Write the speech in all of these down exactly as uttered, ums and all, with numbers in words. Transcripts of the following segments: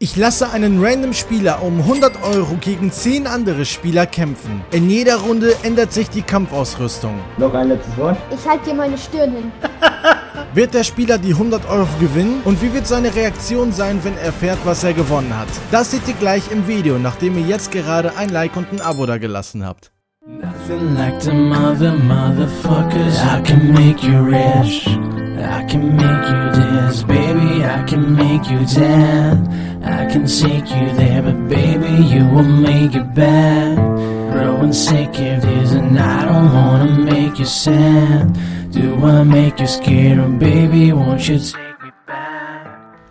Ich lasse einen random Spieler um hundert Euro gegen zehn andere Spieler kämpfen. In jeder Runde ändert sich die Kampfausrüstung. Noch ein letztes Wort? Ich halte dir meine Stirn hin. Wird der Spieler die hundert Euro gewinnen? Und wie wird seine Reaktion sein, wenn er erfährt, was er gewonnen hat? Das seht ihr gleich im Video, nachdem ihr jetzt gerade ein Like und ein Abo da gelassen habt. Nothing like the mother, motherfuckers. I can make you rich. I can make you dance, baby. I can make you tan. I can take you there, but baby, you will make it bad. Growing sick of this, and I don't wanna make you sad. Do I make you scared, baby? Won't you take me back?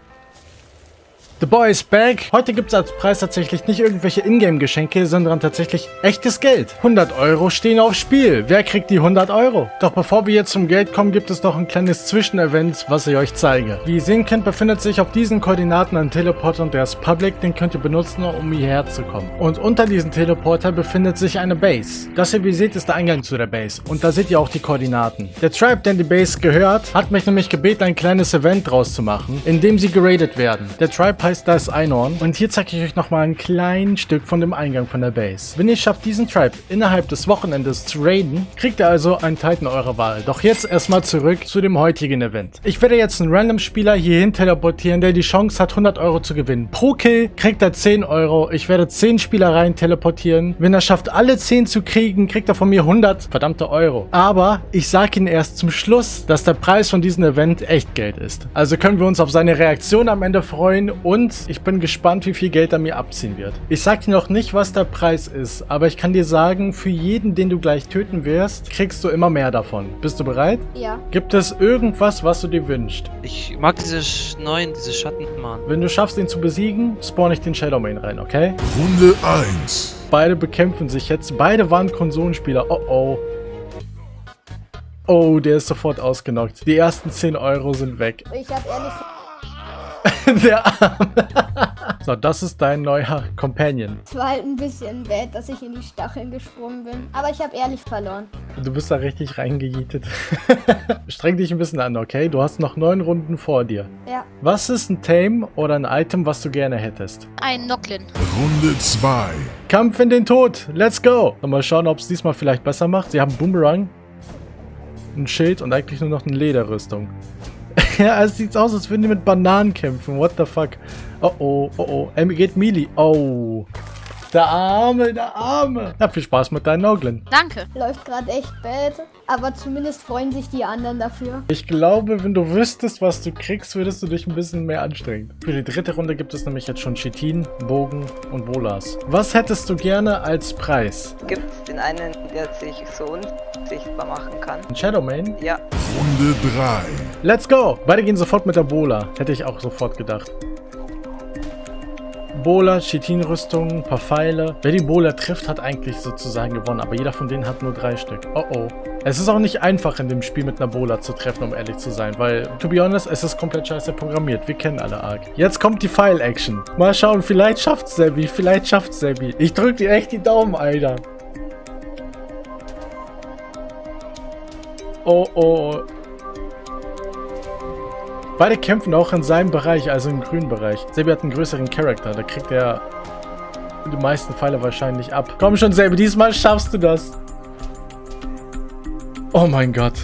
The Boy is back. Heute gibt es als Preis tatsächlich nicht irgendwelche Ingame-Geschenke, sondern tatsächlich echtes Geld. hundert Euro stehen aufs Spiel. Wer kriegt die hundert Euro? Doch bevor wir jetzt zum Geld kommen, gibt es noch ein kleines Zwischenevent, was ich euch zeige. Wie ihr sehen könnt, befindet sich auf diesen Koordinaten ein Teleporter und der ist public. Den könnt ihr benutzen, um hierher zu kommen. Und unter diesem Teleporter befindet sich eine Base. Das hier, wie ihr seht, ist der Eingang zu der Base. Und da seht ihr auch die Koordinaten. Der Tribe, der die Base gehört, hat mich nämlich gebeten, ein kleines Event draus zu machen, in dem sie geradet werden. Der Tribe heißt das Einhorn und hier zeige ich euch nochmal ein kleines Stück von dem Eingang von der Base. Wenn ihr schafft, diesen Tribe innerhalb des Wochenendes zu raiden, kriegt ihr also einen Titan eurer Wahl. Doch jetzt erstmal zurück zu dem heutigen Event. Ich werde jetzt einen random Spieler hierhin teleportieren, der die Chance hat, hundert Euro zu gewinnen. Pro Kill kriegt er zehn Euro. Ich werde zehn Spieler rein teleportieren. Wenn er schafft, alle zehn zu kriegen, kriegt er von mir hundert verdammte Euro. Aber ich sage Ihnen erst zum Schluss, dass der Preis von diesem Event echt Geld ist. Also können wir uns auf seine Reaktion am Ende freuen und ich bin gespannt, wie viel Geld er mir abziehen wird. Ich sag dir noch nicht, was der Preis ist, aber ich kann dir sagen, für jeden, den du gleich töten wirst, kriegst du immer mehr davon. Bist du bereit? Ja. Gibt es irgendwas, was du dir wünschst? Ich mag diese Sch neuen, diese Schattenmann. Wenn du schaffst, ihn zu besiegen, spawn ich den Shadowman rein, okay? Runde eins. Beide bekämpfen sich jetzt. Beide waren Konsolenspieler. Oh oh. Oh, der ist sofort ausgenockt. Die ersten zehn Euro sind weg. Ich hab ehrlich... Der Arme. So, das ist dein neuer Companion. Es war halt ein bisschen bad, dass ich in die Stacheln gesprungen bin. Aber ich habe ehrlich verloren. Du bist da richtig reingejietet. Streng dich ein bisschen an, okay? Du hast noch neun Runden vor dir. Ja. Was ist ein Tame oder ein Item, was du gerne hättest? Ein Nochlin. Runde zwei. Kampf in den Tod. Let's go. Mal schauen, ob es diesmal vielleicht besser macht. Sie haben Boomerang, ein Schild und eigentlich nur noch eine Lederrüstung. Ja, es sieht aus, als würden die mit Bananen kämpfen. What the fuck? Oh oh, oh oh. Er geht Melee. Oh. Der Arme, der Arme. Ja, viel Spaß mit deinen Noglin. Danke. Läuft gerade echt bad. Aber zumindest freuen sich die anderen dafür. Ich glaube, wenn du wüsstest, was du kriegst, würdest du dich ein bisschen mehr anstrengen. Für die dritte Runde gibt es nämlich jetzt schon Chitin, Bogen und Bolas. Was hättest du gerne als Preis? Gibt es den einen, der sich so unsichtbar machen kann? Ein Shadowman? Ja. Runde drei. Let's go! Beide gehen sofort mit der Bola. Hätte ich auch sofort gedacht. Bola, Chitin-Rüstung, ein paar Pfeile. Wer die Bola trifft, hat eigentlich sozusagen gewonnen. Aber jeder von denen hat nur drei Stück. Oh oh. Es ist auch nicht einfach in dem Spiel mit einer Bola zu treffen, um ehrlich zu sein. Weil, to be honest, es ist komplett scheiße programmiert. Wir kennen alle Ark. Jetzt kommt die Pfeil-Action. Mal schauen, vielleicht schafft's Sebi. Vielleicht schafft's Sebi. Ich drück dir echt die Daumen, Alter. Oh oh. Beide kämpfen auch in seinem Bereich, also im grünen Bereich. Sebi hat einen größeren Charakter, da kriegt er die meisten Pfeile wahrscheinlich ab. Komm schon, Sebi, diesmal schaffst du das. Oh mein Gott.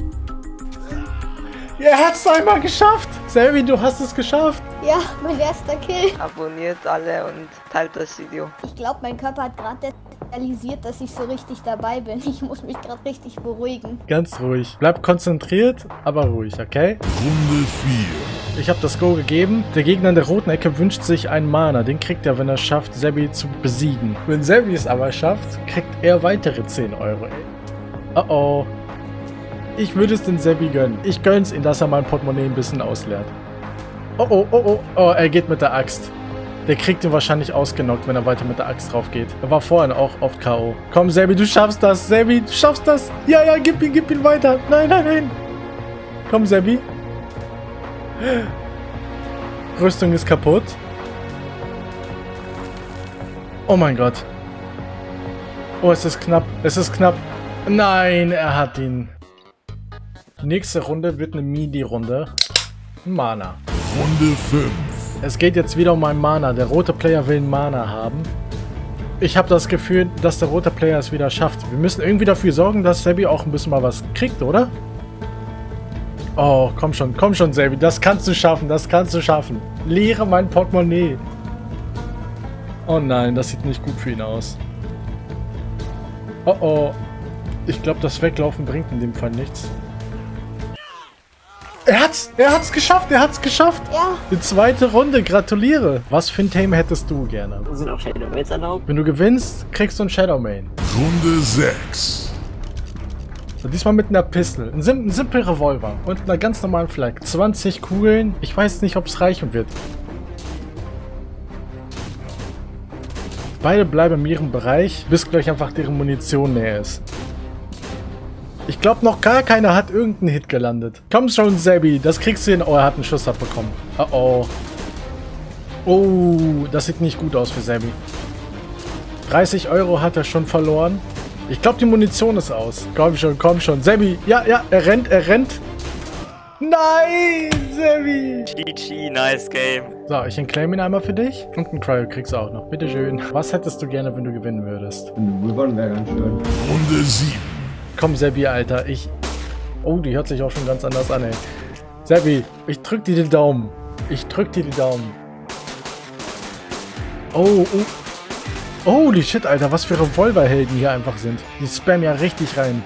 Ja, er hat es einmal geschafft. Sebi, du hast es geschafft. Ja, mein erster Kill. Abonniert alle und teilt das Video. Ich glaube, mein Körper hat gerade realisiert, dass ich so richtig dabei bin. Ich muss mich gerade richtig beruhigen. Ganz ruhig. Bleib konzentriert, aber ruhig, okay? Runde vier. Ich habe das Go gegeben. Der Gegner in der roten Ecke wünscht sich einen Mana. Den kriegt er, wenn er schafft, Sebi zu besiegen. Wenn Sebi es aber schafft, kriegt er weitere zehn Euro. Oh oh. Ich würde es den Sebi gönnen. Ich gönn's ihm, dass er mein Portemonnaie ein bisschen ausleert. Oh oh, oh oh. Oh, er geht mit der Axt. Der kriegt ihn wahrscheinlich ausgenockt, wenn er weiter mit der Axt drauf geht. Er war vorhin auch oft K O Komm, Sebi, du schaffst das. Sebi, du schaffst das. Ja, ja, gib ihn, gib ihn weiter. Nein, nein, nein. Komm, Sebi. Rüstung ist kaputt. Oh mein Gott. Oh, es ist knapp. Es ist knapp. Nein, er hat ihn. Die nächste Runde wird eine Midi-Runde. Mana. Runde fünf. Es geht jetzt wieder um einen Mana. Der rote Player will einen Mana haben. Ich habe das Gefühl, dass der rote Player es wieder schafft. Wir müssen irgendwie dafür sorgen, dass Sebi auch ein bisschen mal was kriegt, oder? Oh, komm schon, komm schon, Sebi. Das kannst du schaffen, das kannst du schaffen. Leere mein Portemonnaie. Oh nein, das sieht nicht gut für ihn aus. Oh oh. Ich glaube, das Weglaufen bringt in dem Fall nichts. Er hat's! Er hat's geschafft! Er hat's geschafft! Ja. Die zweite Runde, gratuliere! Was für ein Theme hättest du gerne? Sind auch Shadowmains erlaubt? Wenn du gewinnst, kriegst du einen Shadowmain. Runde sechs. So, diesmal mit einer Pistole. Ein, sim ein simpel Revolver. Und einer ganz normalen Flak. zwanzig Kugeln. Ich weiß nicht, ob es reichen wird. Beide bleiben in ihrem Bereich, bis gleich einfach deren Munition näher ist. Ich glaube, noch gar keiner hat irgendeinen Hit gelandet. Komm schon, Sebi, das kriegst du hin. Oh, er hat einen Schuss abbekommen. Oh, oh. Oh, das sieht nicht gut aus für Sebi. dreißig Euro hat er schon verloren. Ich glaube, die Munition ist aus. Komm schon, komm schon. Sebi, ja, ja, er rennt, er rennt. Nein, Sebi. G G, nice game. So, ich enclaim ihn einmal für dich. Und einen Cryo kriegst du auch noch. Bitteschön. Was hättest du gerne, wenn du gewinnen würdest? Wir wollen wäre ganz schön. Runde sieben. Komm, Sebi, Alter, ich... Oh, die hört sich auch schon ganz anders an, ey. Sebi, ich drück dir die Daumen. Ich drück dir die Daumen. Oh, oh. Holy shit, Alter, was für Revolverhelden hier einfach sind. Die spammen ja richtig rein.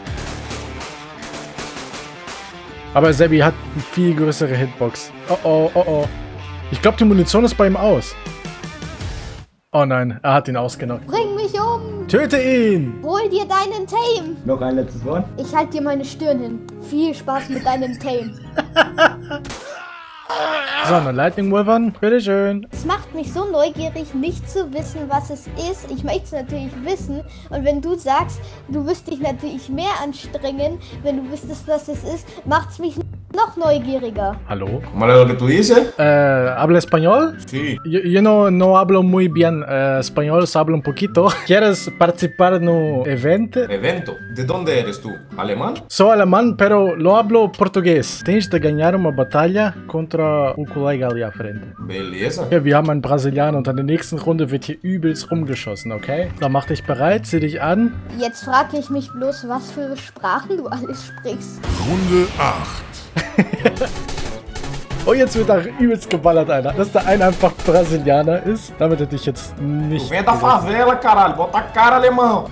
Aber Sebi hat eine viel größere Hitbox. Oh, oh, oh, oh. Ich glaube, die Munition ist bei ihm aus. Oh nein, er hat ihn ausgenockt. Bring mich um! Töte ihn! Hol dir deinen Tame! Noch ein letztes Wort? Ich halte dir meine Stirn hin. Viel Spaß mit deinem Tame. So, eine Lightning Wolvern. Bitteschön. Es macht mich so neugierig, nicht zu wissen, was es ist. Ich möchte es natürlich wissen. Und wenn du sagst, du wirst dich natürlich mehr anstrengen, wenn du wüsstest, was es ist, macht es mich noch neugieriger. Hallo? ¿Cómo era lo que tú dices? Eh, ¿habla español? Sí. Yo, yo no, no hablo muy bien eh, español, solo hablo un poquito. ¿Quieres participar en un evento? Evento. ¿De dónde eres tú? ¿Alemán? Soy alemán, pero lo hablo português. Tens de ganhar uma batalha contra o colega ali à frente. Beleza. Ja, wir haben einen Brasilianer und in der nächsten Runde wird hier übelst rumgeschossen, okay? Dann mach dich bereit, zieh dich an. Jetzt frage ich mich bloß, was für Sprachen du alles sprichst. Runde acht. Oh, jetzt wird da übelst geballert, Alter. Dass der eine einfach Brasilianer ist, damit hätte ich jetzt nicht... Vem da favela, caralho. Bota a cara, alemão.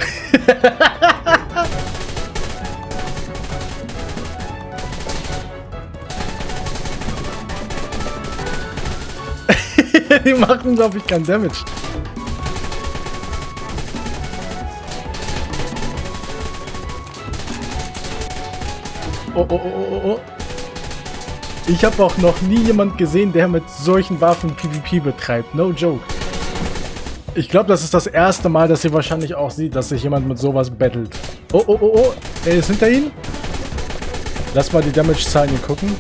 Die machen, glaube ich, keinen Damage. Oh, oh, oh, oh, oh. Ich habe auch noch nie jemand gesehen, der mit solchen Waffen PvP betreibt. No joke. Ich glaube, das ist das erste Mal, dass ihr wahrscheinlich auch sieht, dass sich jemand mit sowas battelt. Oh, oh, oh, oh. Er ist hinter ihm. Lass mal die Damage-Zahlen hier gucken.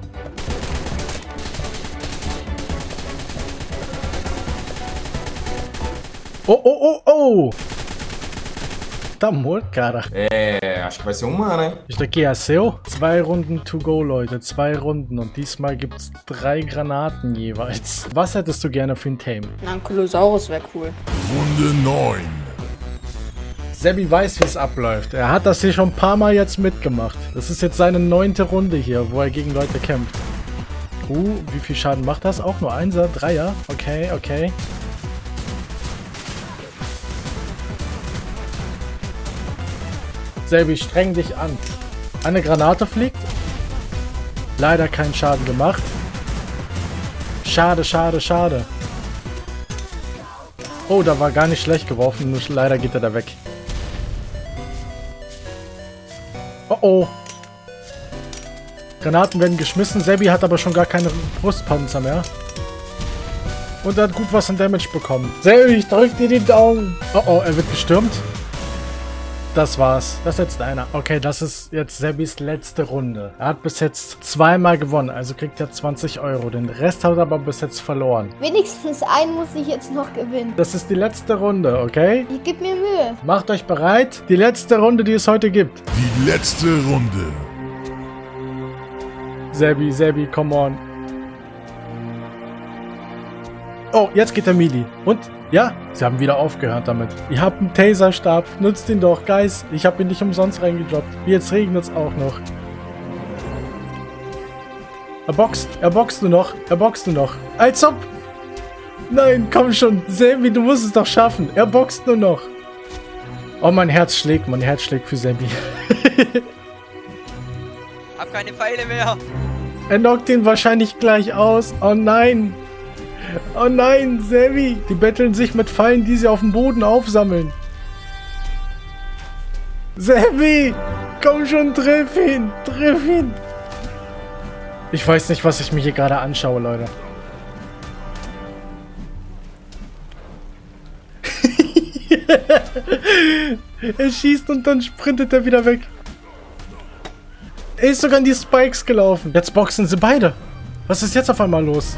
Oh, oh, oh, oh! Tá morto, cara. É, acho que vai ser um Mana, hein? Ist okay, é seu? Zwei Runden to go, Leute. Zwei Runden. Und diesmal gibt's drei Granaten jeweils. Was hättest du gerne für ein Tame? Na, ein Kolosaurus wäre cool. Runde neun. Sebi weiß, wie es abläuft. Er hat das hier schon ein paar Mal jetzt mitgemacht. Das ist jetzt seine neunte Runde hier, wo er gegen Leute kämpft. Uh, wie viel Schaden macht das? Auch nur Einser, Dreier? Okay, okay. Sebi, streng dich an. Eine Granate fliegt. Leider keinen Schaden gemacht. Schade, schade, schade. Oh, da war gar nicht schlecht geworfen. Nur leider geht er da weg. Oh oh. Granaten werden geschmissen. Sebi hat aber schon gar keine Brustpanzer mehr. Und er hat gut was an Damage bekommen. Sebi, ich drück dir die Daumen. Oh oh, er wird gestürmt. Das war's. Das ist jetzt einer. Okay, das ist jetzt Sebis letzte Runde. Er hat bis jetzt zweimal gewonnen, also kriegt er zwanzig Euro. Den Rest hat er aber bis jetzt verloren. Wenigstens einen muss ich jetzt noch gewinnen. Das ist die letzte Runde, okay? Ich gebe mir Mühe. Macht euch bereit. Die letzte Runde, die es heute gibt. Die letzte Runde. Sebi, Sebi, come on. Oh, jetzt geht der Melee. Und? Ja, sie haben wieder aufgehört damit. Ihr habt einen Taserstab. Nutzt ihn doch, Guys. Ich habe ihn nicht umsonst reingedroppt. Jetzt regnet es auch noch. Er boxt. Er boxt nur noch. Er boxt nur noch. Als ob. Nein, komm schon. Sammy, du musst es doch schaffen. Er boxt nur noch. Oh, mein Herz schlägt. Mein Herz schlägt für Sammy. Hab keine Pfeile mehr. Er knockt ihn wahrscheinlich gleich aus. Oh nein. Oh nein, Sammy. Die betteln sich mit Pfeilen, die sie auf dem Boden aufsammeln. Sammy. Komm schon, triff ihn. Triff ihn. Ich weiß nicht, was ich mir hier gerade anschaue, Leute. Er schießt und dann sprintet er wieder weg. Er ist sogar in die Spikes gelaufen. Jetzt boxen sie beide. Was ist jetzt auf einmal los?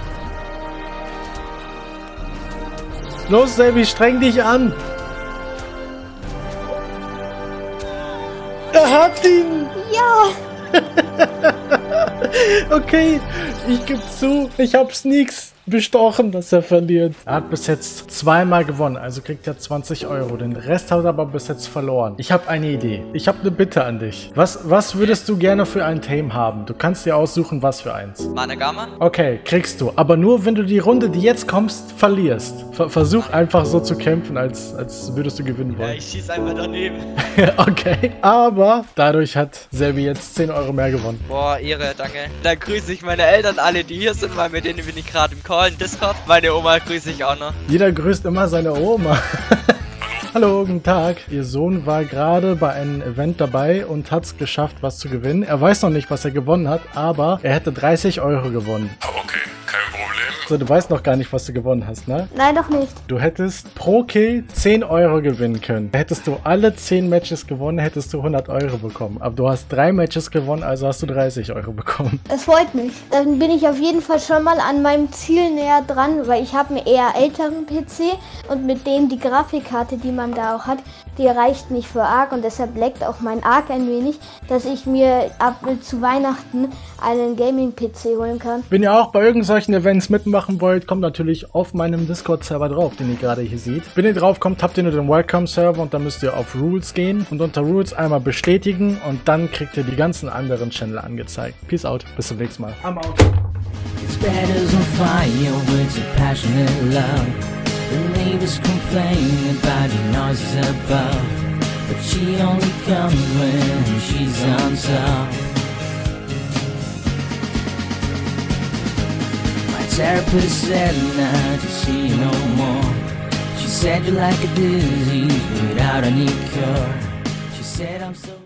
Los, Sammy, streng dich an. Er hat ihn. Ja. Okay, ich gebe zu, ich habe Sneaks bestochen, dass er verliert. Er hat bis jetzt zweimal gewonnen, also kriegt er zwanzig Euro. Den Rest hat er aber bis jetzt verloren. Ich habe eine Idee. Ich habe eine Bitte an dich. Was, was würdest du gerne für ein Theme haben? Du kannst dir aussuchen, was für eins. Managama? Okay, kriegst du. Aber nur, wenn du die Runde, die jetzt kommst, verlierst. Ver versuch einfach so zu kämpfen, als, als würdest du gewinnen wollen. Ja, ich schieß einfach daneben. Okay, aber dadurch hat Selby jetzt zehn Euro mehr gewonnen. Boah, Ehre, danke. Dann grüße ich meine Eltern alle, die hier sind, weil mit denen bin ich gerade im Call. Discord. Meine Oma grüße ich auch noch. Jeder grüßt immer seine Oma. Hallo, guten Tag. Ihr Sohn war gerade bei einem Event dabei und hat es geschafft, was zu gewinnen. Er weiß noch nicht, was er gewonnen hat, aber er hätte dreißig Euro gewonnen. Okay, kein Problem. So, du weißt noch gar nicht, was du gewonnen hast, ne? Nein, doch nicht. Du hättest pro Kill zehn Euro gewinnen können. Hättest du alle zehn Matches gewonnen, hättest du hundert Euro bekommen. Aber du hast drei Matches gewonnen, also hast du dreißig Euro bekommen. Das freut mich. Dann bin ich auf jeden Fall schon mal an meinem Ziel näher dran, weil ich habe einen eher älteren P C und mit dem die Grafikkarte, die man da auch hat, die reicht nicht für Ark und deshalb leckt auch mein Ark ein wenig, dass ich mir ab zu Weihnachten einen Gaming-P C holen kann. Wenn ihr auch bei irgendwelchen Events mitmachen wollt, kommt natürlich auf meinem Discord-Server drauf, den ihr gerade hier seht. Wenn ihr drauf kommt, habt ihr nur den Welcome-Server und dann müsst ihr auf Rules gehen und unter Rules einmal bestätigen und dann kriegt ihr die ganzen anderen Channel angezeigt. Peace out, bis zum nächsten Mal. I'm out. His bed is on fire with a passionate love. The neighbors complain about the noises above, but she only comes when she's on top. My therapist said not to see you no more. She said you're like a disease without any cure. She said I'm so